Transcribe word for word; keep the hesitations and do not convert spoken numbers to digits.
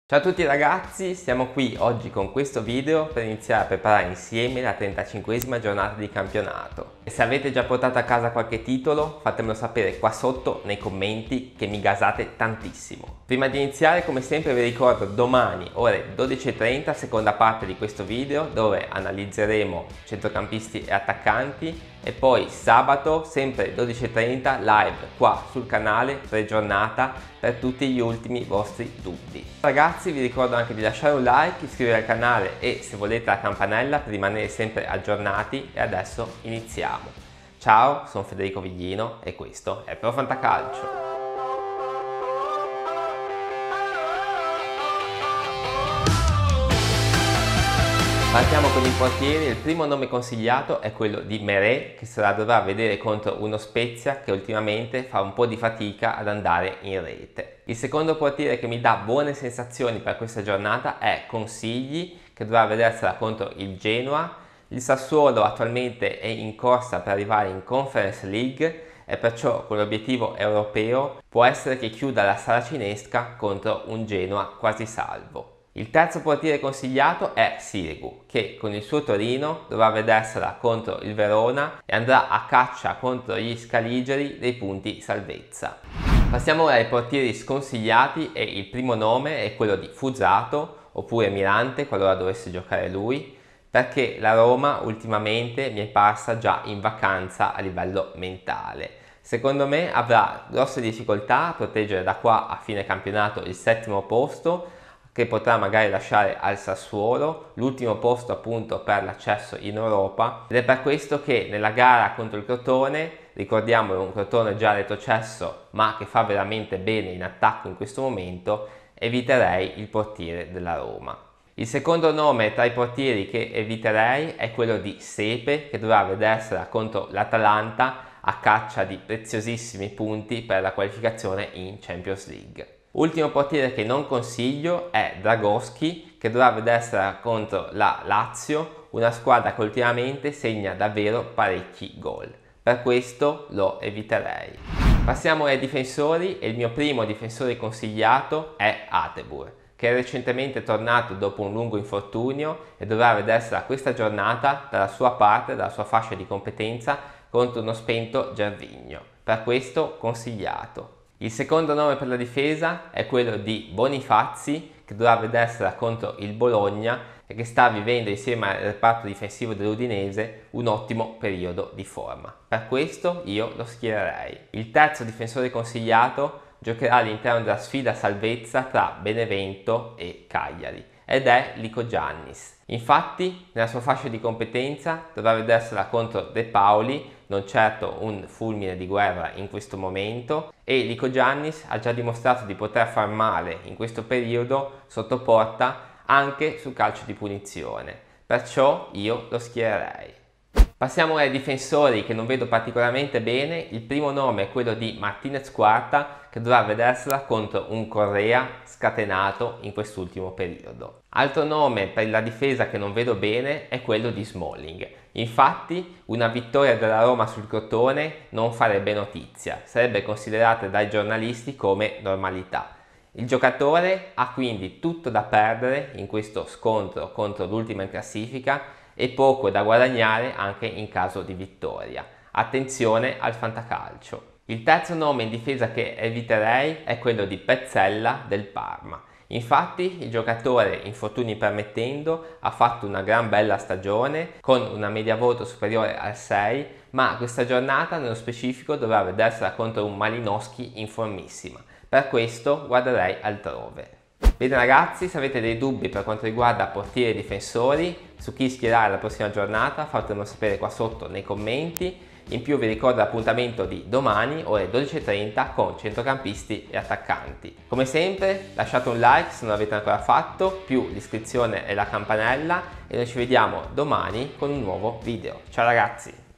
Ciao a tutti ragazzi, siamo qui oggi con questo video per iniziare a preparare insieme la trentacinquesima giornata di campionato. E se avete già portato a casa qualche titolo, fatemelo sapere qua sotto nei commenti che mi gasate tantissimo. Prima di iniziare, come sempre vi ricordo domani ore dodici e trenta, seconda parte di questo video dove analizzeremo centrocampisti e attaccanti, e poi sabato sempre dodici e trenta live qua sul canale pre-giornata per tutti gli ultimi vostri dubbi. Ragazzi, vi ricordo anche di lasciare un like, iscrivervi al canale e se volete la campanella per rimanere sempre aggiornati. E adesso iniziamo. Ciao, sono Federico Viglino e questo è Pro Fantacalcio. Partiamo con i portieri. Il primo nome consigliato è quello di Meret, che se la dovrà vedere contro uno Spezia che ultimamente fa un po' di fatica ad andare in rete. Il secondo portiere che mi dà buone sensazioni per questa giornata è Consigli, che dovrà vedersela contro il Genoa. Il Sassuolo attualmente è in corsa per arrivare in Conference League e perciò con l'obiettivo europeo può essere che chiuda la saracinesca contro un Genoa quasi salvo. Il terzo portiere consigliato è Sirigu, che con il suo Torino dovrà vedersela contro il Verona e andrà a caccia contro gli scaligeri dei punti salvezza. Passiamo ora ai portieri sconsigliati e il primo nome è quello di Fusato oppure Mirante qualora dovesse giocare lui, perché la Roma ultimamente mi è parsa già in vacanza a livello mentale. Secondo me avrà grosse difficoltà a proteggere da qua a fine campionato il settimo posto, che potrà magari lasciare al Sassuolo, l'ultimo posto appunto per l'accesso in Europa, ed è per questo che nella gara contro il Crotone, ricordiamolo, un Crotone già retrocesso ma che fa veramente bene in attacco in questo momento, eviterei il portiere della Roma. Il secondo nome tra i portieri che eviterei è quello di Sepe, che dovrà vedersela contro l'Atalanta a caccia di preziosissimi punti per la qualificazione in Champions League. Ultimo portiere che non consiglio è Dragoschi, che dovrà vedersela contro la Lazio, una squadra che ultimamente segna davvero parecchi gol. Per questo lo eviterei. Passiamo ai difensori e il mio primo difensore consigliato è Atebur, che è recentemente tornato dopo un lungo infortunio e dovrà vedersela questa giornata dalla sua parte, dalla sua fascia di competenza, contro uno spento Gervinho. Per questo consigliato. Il secondo nome per la difesa è quello di Bonifazi, che dovrà vedersela contro il Bologna e che sta vivendo insieme al reparto difensivo dell'Udinese un ottimo periodo di forma. Per questo io lo schiererei. Il terzo difensore consigliato giocherà all'interno della sfida salvezza tra Benevento e Cagliari ed è Lykogiannis. Infatti nella sua fascia di competenza dovrà vedersela contro De Pauli, non certo un fulmine di guerra in questo momento, e Lykogiannis ha già dimostrato di poter far male in questo periodo sotto porta anche sul calcio di punizione, perciò io lo schiererei. Passiamo ai difensori che non vedo particolarmente bene. Il primo nome è quello di Martinez Quarta, che dovrà vedersela contro un Correa scatenato in quest'ultimo periodo. Altro nome per la difesa che non vedo bene è quello di Smalling. Infatti una vittoria della Roma sul Crotone non farebbe notizia, sarebbe considerata dai giornalisti come normalità. Il giocatore ha quindi tutto da perdere in questo scontro contro l'ultima in classifica e poco da guadagnare anche in caso di vittoria. Attenzione al fantacalcio. Il terzo nome in difesa che eviterei è quello di Pezzella del Parma. Infatti il giocatore, infortuni permettendo, ha fatto una gran bella stagione con una media voto superiore al sei, ma questa giornata nello specifico dovrà vedersela contro un Malinowski in formissima. Per questo guarderei altrove. Bene ragazzi, se avete dei dubbi per quanto riguarda portieri e difensori, su chi schierare la prossima giornata, fatemelo sapere qua sotto nei commenti. In più vi ricordo l'appuntamento di domani ore dodici e trenta con centrocampisti e attaccanti. Come sempre lasciate un like se non l'avete ancora fatto, più l'iscrizione e la campanella, e noi ci vediamo domani con un nuovo video. Ciao ragazzi!